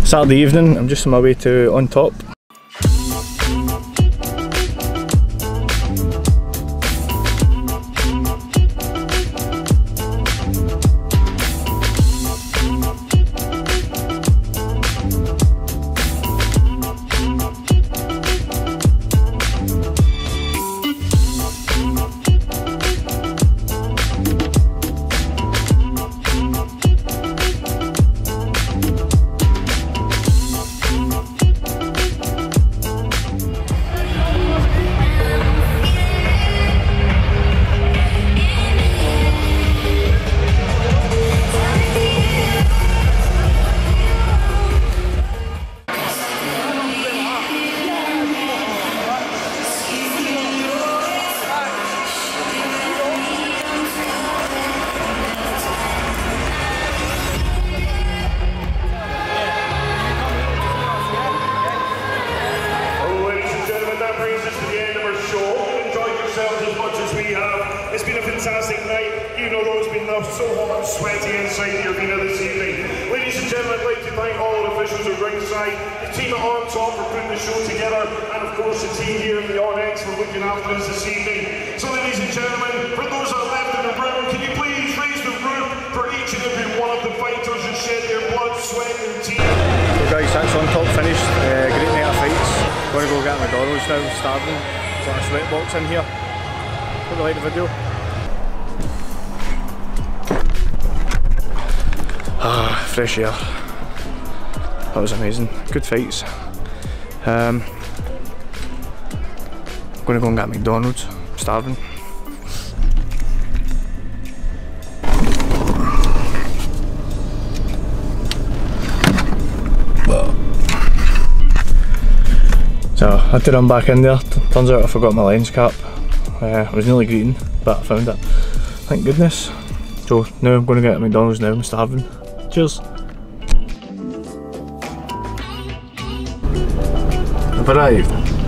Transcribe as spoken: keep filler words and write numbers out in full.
Saturday evening, I'm just on my way to OnTop. It's been a fantastic night, even although it's been so hot and sweaty inside the arena this evening. Ladies and gentlemen, I'd like to thank all officials at ringside, the team at OnTop for putting the show together, and of course the team here in the OnX for looking after us this evening. So ladies and gentlemen, for those that are left in the room, can you please raise the roof for each and every one of the fighters who shed their blood, sweat and tears. So guys, that's OnTop finished. Uh, great night of fights. Gonna go get McDonald's now, starving. There's like a sweat box in here. Hope you like the video. Ah, fresh air. That was amazing. Good fights. Um, I'm gonna go and get McDonald's. I'm starving. So I had to run back in there. Turns out I forgot my lens cap. Uh, I was nearly greeting, but I found it. Thank goodness. So now I'm going to get at McDonald's now. I'm starving. Cheers. I've arrived.